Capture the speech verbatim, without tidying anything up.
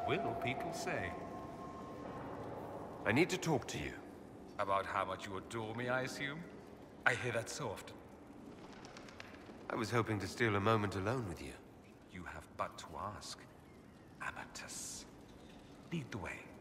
will people say? I need to talk to you. About how much you adore me, I assume? I hear that so often. I was hoping to steal a moment alone with you. You have but to ask. Amatus. Lead the way.